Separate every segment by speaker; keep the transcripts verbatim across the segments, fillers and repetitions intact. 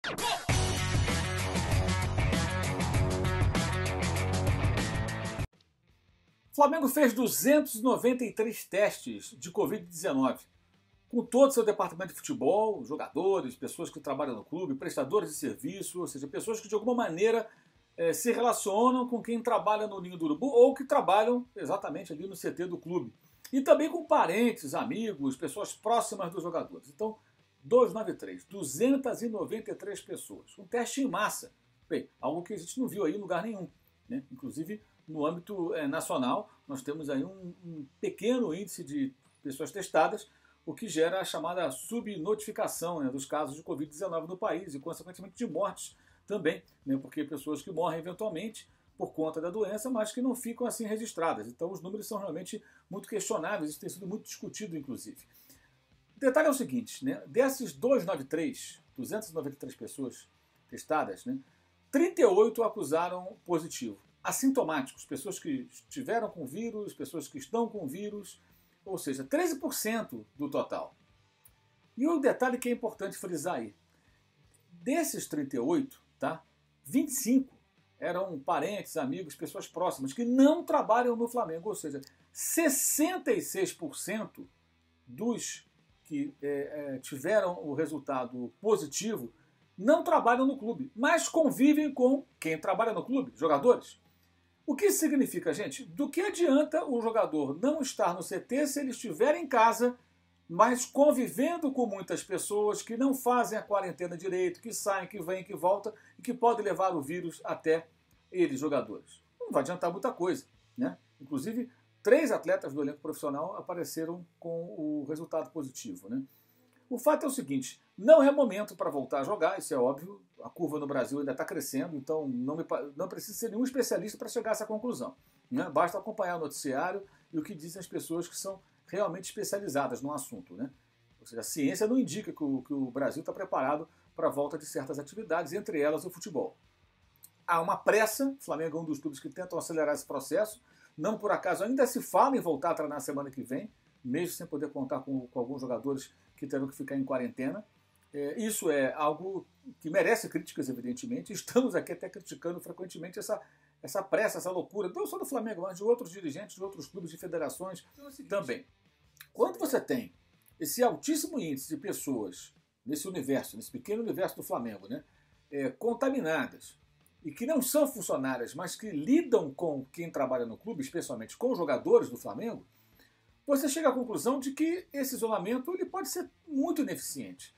Speaker 1: O Flamengo fez duzentos e noventa e três testes de covid dezenove, com todo o seu departamento de futebol, jogadores, pessoas que trabalham no clube, prestadores de serviço, ou seja, pessoas que de alguma maneira eh, se relacionam com quem trabalha no Ninho do Urubu ou que trabalham exatamente ali no C T do clube. E também com parentes, amigos, pessoas próximas dos jogadores. Então, duzentos e noventa e três, duzentas e noventa e três pessoas. Um teste em massa. Bem, algo que a gente não viu aí em lugar nenhum, né? Inclusive, no âmbito é, nacional, nós temos aí um, um pequeno índice de pessoas testadas, o que gera a chamada subnotificação, né, dos casos de covid dezenove no país e, consequentemente, de mortes também, né, porque pessoas que morrem eventualmente por conta da doença, mas que não ficam assim registradas. Então, os números são realmente muito questionáveis, isso tem sido muito discutido, inclusive. O detalhe é o seguinte, né, desses duzentos e noventa e três, duzentas e noventa e três pessoas testadas, né, trinta e oito acusaram positivo. Assintomáticos, pessoas que estiveram com vírus, pessoas que estão com vírus, ou seja, treze por cento do total. E o detalhe que é importante frisar aí, desses trinta e oito, tá, vinte e cinco eram parentes, amigos, pessoas próximas, que não trabalham no Flamengo, ou seja, sessenta e seis por cento dos que é, é, tiveram o resultado positivo não trabalham no clube, mas convivem com quem trabalha no clube, jogadores. O que isso significa, gente? Do que adianta o jogador não estar no C T se ele estiver em casa, mas convivendo com muitas pessoas que não fazem a quarentena direito, que saem, que vêm, que voltam e que podem levar o vírus até eles, jogadores? Não vai adiantar muita coisa, né? Inclusive, três atletas do elenco profissional apareceram com o resultado positivo, né? O fato é o seguinte, não é momento para voltar a jogar, isso é óbvio, a curva no Brasil ainda está crescendo, então não, me, não precisa ser nenhum especialista para chegar a essa conclusão, né? Basta acompanhar o noticiário e o que dizem as pessoas que são realmente especializadas no assunto, né? Ou seja, a ciência não indica que o, que o Brasil está preparado para a volta de certas atividades, entre elas o futebol. Há uma pressa, o Flamengo é um dos clubes que tentam acelerar esse processo, não por acaso ainda se fala em voltar a treinar na semana que vem, mesmo sem poder contar com, com alguns jogadores que terão que ficar em quarentena. É, isso é algo que merece críticas, evidentemente. Estamos aqui até criticando frequentemente essa, essa pressa, essa loucura, não só do Flamengo, mas de outros dirigentes, de outros clubes e federações também. Quando você tem esse altíssimo índice de pessoas nesse universo, nesse pequeno universo do Flamengo, né, é, contaminadas, e que não são funcionárias, mas que lidam com quem trabalha no clube, especialmente com os jogadores do Flamengo, você chega à conclusão de que esse isolamento ele pode ser muito ineficiente.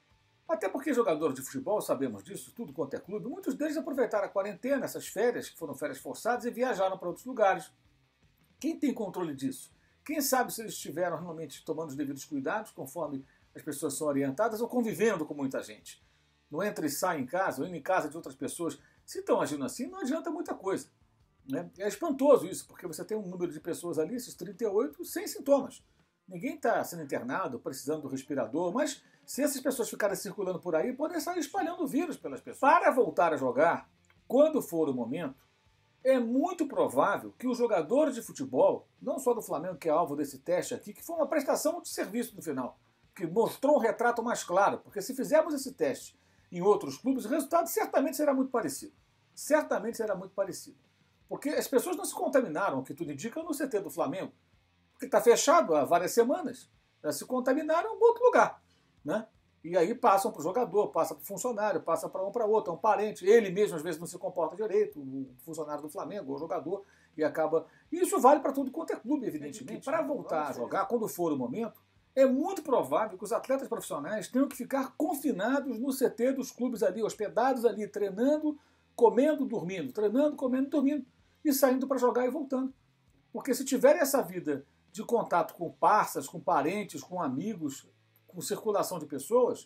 Speaker 1: Até porque jogadores de futebol, sabemos disso, tudo quanto é clube, muitos deles aproveitaram a quarentena, essas férias, que foram férias forçadas, e viajaram para outros lugares. Quem tem controle disso? Quem sabe se eles estiveram realmente tomando os devidos cuidados, conforme as pessoas são orientadas, ou convivendo com muita gente? Não entra e sai em casa, ou indo em casa de outras pessoas. Se estão agindo assim, não adianta muita coisa. Né? É espantoso isso, porque você tem um número de pessoas ali, esses trinta e oito, sem sintomas. Ninguém está sendo internado, precisando do respirador, mas se essas pessoas ficarem circulando por aí, podem estar espalhando o vírus pelas pessoas. Para voltar a jogar, quando for o momento, é muito provável que os jogadores de futebol, não só do Flamengo, que é alvo desse teste aqui, que foi uma prestação de serviço no final, que mostrou um retrato mais claro, porque se fizermos esse teste em outros clubes, o resultado certamente será muito parecido. Certamente será muito parecido. Porque as pessoas não se contaminaram, o que tudo indica, no C T do Flamengo, porque está fechado há várias semanas. Elas se contaminaram em outro lugar, né? E aí passam para o jogador, passa para o funcionário, passa para um para outro, é um parente. Ele mesmo às vezes não se comporta direito, o funcionário do Flamengo, o jogador, e acaba... Isso vale para tudo quanto é clube, evidentemente. Para voltar a jogar, quando for o momento, é muito provável que os atletas profissionais tenham que ficar confinados no C T dos clubes ali, hospedados ali, treinando, comendo, dormindo, treinando, comendo, dormindo, e saindo para jogar e voltando. Porque se tiverem essa vida de contato com parceiros, com parentes, com amigos, com circulação de pessoas,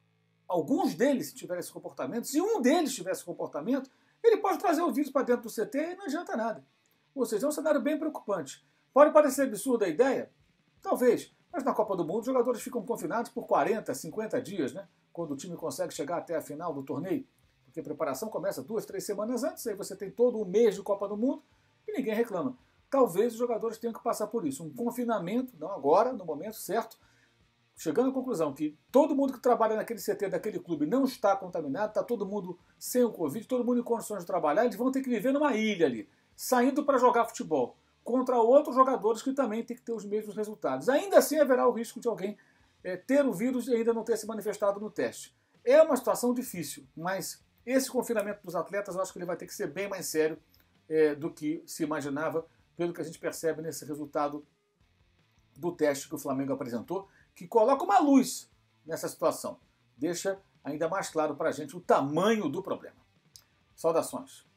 Speaker 1: alguns deles, se tiverem esse comportamento, se um deles tiver esse comportamento, ele pode trazer o vírus para dentro do C T e não adianta nada. Ou seja, é um cenário bem preocupante. Pode parecer absurda a ideia? Talvez. Mas na Copa do Mundo, os jogadores ficam confinados por quarenta, cinquenta dias, né? Quando o time consegue chegar até a final do torneio. Porque a preparação começa duas, três semanas antes, aí você tem todo um mês de Copa do Mundo e ninguém reclama. Talvez os jogadores tenham que passar por isso. Um confinamento, não agora, no momento certo, chegando à conclusão que todo mundo que trabalha naquele C T daquele clube não está contaminado, está todo mundo sem o Covid, todo mundo em condições de trabalhar, eles vão ter que viver numa ilha ali, saindo para jogar futebol, contra outros jogadores que também têm que ter os mesmos resultados. Ainda assim haverá o risco de alguém é, ter o vírus e ainda não ter se manifestado no teste. É uma situação difícil, mas esse confinamento dos atletas eu acho que ele vai ter que ser bem mais sério é, do que se imaginava, pelo que a gente percebe nesse resultado do teste que o Flamengo apresentou, que coloca uma luz nessa situação. Deixa ainda mais claro para a gente o tamanho do problema. Saudações.